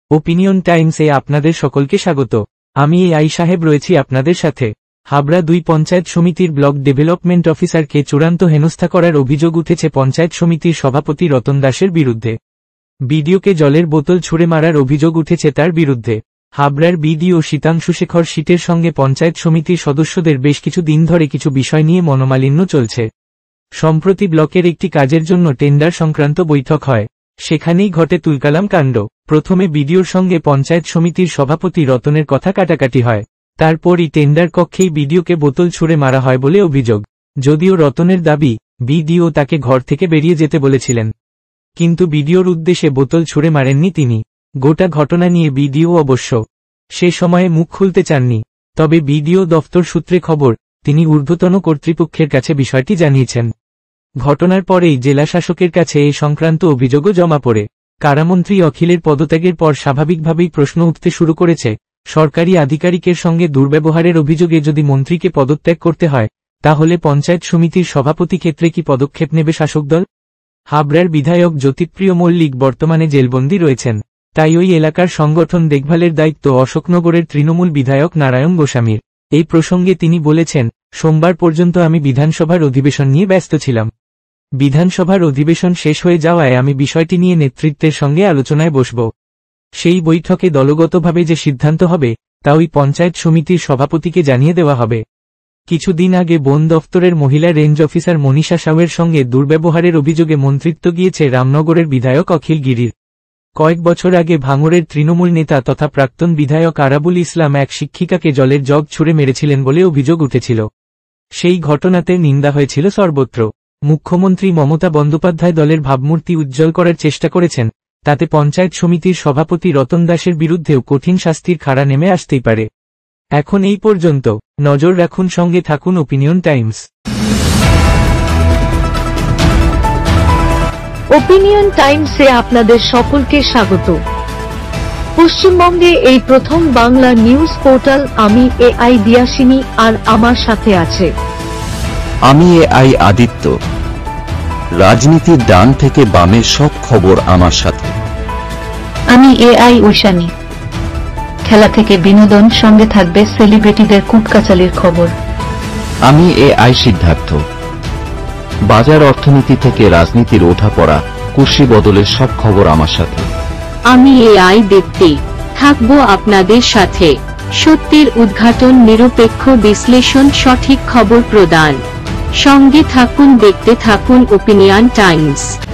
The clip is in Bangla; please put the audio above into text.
ওপিনিয়ন টাইমসে আপনাদের সকলকে স্বাগত। আমি এআই সাহেব রয়েছি আপনাদের সাথে। হাবড়া 2 পঞ্চায়েত সমিতির ব্লক ডেভেলপমেন্ট অফিসারকে চূড়ান্ত হেনস্থা করার অভিযোগ উঠেছে পঞ্চায়েত সমিতির সভাপতি রতন দাসের বিরুদ্ধে। বিডিওকে জলের বোতল ছুঁড়ে মারার অভিযোগ উঠেছে তার বিরুদ্ধে। হাবড়ার বিডিও শীতাংশু শেখর শীতের সঙ্গে পঞ্চায়েত সমিতির সদস্যদের বেশ কিছু দিন ধরে কিছু বিষয় নিয়ে মনোমালিন্য চলছে। সম্প্রতি ব্লকের একটি কাজের জন্য টেন্ডার সংক্রান্ত বৈঠক হয়, সেখানেই ঘটে তুলকালাম কাণ্ড। প্রথমে বিডিওর সঙ্গে পঞ্চায়েত সমিতির সভাপতি রতনের কথা কাটাকাটি হয়, তারপরই টেন্ডার কক্ষেই বিডিওকে বোতল ছুঁড়ে মারা হয় বলে অভিযোগ। যদিও রতনের দাবি, বিডিও তাকে ঘর থেকে বেরিয়ে যেতে বলেছিলেন, কিন্তু বিডিওর উদ্দেশ্যে বোতল ছুঁড়ে মারেননি তিনি। গোটা ঘটনা নিয়ে বিডিও অবশ্য সে সময়ে মুখ খুলতে চাননি, তবে বিডিও দফতর সূত্রে খবর, তিনি ঊর্ধ্বতন কর্তৃপক্ষের কাছে বিষয়টি জানিয়েছেন। ঘটনার পরেই জেলা শাসকের কাছে এ সংক্রান্ত অভিযোগও জমা পড়ে। কারামন্ত্রী অখিলের পদত্যাগের পর স্বাভাবিকভাবেই প্রশ্ন উঠতে শুরু করেছে, সরকারি আধিকারিকের সঙ্গে দুর্ব্যবহারের অভিযোগে যদি মন্ত্রীকে পদত্যাগ করতে হয়, তাহলে পঞ্চায়েত সমিতির সভাপতি ক্ষেত্রে কি পদক্ষেপ নেবে শাসক দল? হাবড়ার বিধায়ক জ্যোতিপ্রিয় মল্লিক বর্তমানে জেলবন্দি রয়েছেন, তাই ওই এলাকার সংগঠন দেখভালের দায়িত্ব অশোকনগরের তৃণমূল বিধায়ক নারায়ণ গোস্বামীর। এই প্রসঙ্গে তিনি বলেছেন, সোমবার পর্যন্ত আমি বিধানসভার অধিবেশন নিয়ে ব্যস্ত ছিলাম। বিধানসভার অধিবেশন শেষ হয়ে যাওয়ায় আমি বিষয়টি নিয়ে নেতৃত্বের সঙ্গে আলোচনায় বসব। সেই বৈঠকে দলগতভাবে যে সিদ্ধান্ত হবে, তা ওই পঞ্চায়েত সমিতির সভাপতিকে জানিয়ে দেওয়া হবে। কিছুদিন আগে বন দফতরের মহিলা রেঞ্জ অফিসার মনীষা সাউয়ের সঙ্গে দুর্ব্যবহারের অভিযোগে মন্ত্রিত্ব গিয়েছে রামনগরের বিধায়ক অখিল গিরির। কয়েক বছর আগে ভাঙড়ের তৃণমূল নেতা তথা প্রাক্তন বিধায়ক আরাবুল ইসলাম এক শিক্ষিকাকে জলের জগ ছুঁড়ে মেরেছিলেন বলে অভিযোগ উঠেছিল। সেই ঘটনাতে নিন্দা হয়েছিল সর্বত্র। মুখ্যমন্ত্রী মমতা বন্দ্যোপাধ্যায় দলের ভাবমূর্তি উজ্জ্বল করার চেষ্টা করেছেন, তাতে পঞ্চায়েত সমিতির সভাপতি রতন দাসের বিরুদ্ধেও কঠিন শাস্তির খাড়া নেমে আসতেই পারে। এখন এই পর্যন্ত। নজর রাখুন, সঙ্গে থাকুন ওপিনিয়ন টাইমস। ওপিনিয়ন টাইমসে আপনাদের সকলকে স্বাগত। পশ্চিমবঙ্গে এই প্রথম বাংলা নিউজ পোর্টাল। আমি এআই দিয়াসিনী, আর আমার সাথে আছে আমি এআই আদিত্য। রাজনীতির ডান থেকে বামের সব খবর আমার সাথে। আমি এআই ঐশানী। খেলা থেকে বিনোদন, সঙ্গে থাকবে সেলিব্রিটিদের কুটকাচালির খবর। আমি এআই সিদ্ধার্থ। বাজার অর্থনীতি থেকে রাজনীতির ওঠাপড়া, কুর্সি বদলের সব খবর আমার সাথে। আমি এআই দীপ্তি, থাকবো আপনাদের সাথে। সত্যের উদ্ঘাটন, নিরপেক্ষ বিশ্লেষণ, সঠিক খবর প্রদান। সঙ্গে থাকুন, দেখতে থাকুন ওপিনিয়ন টাইমস।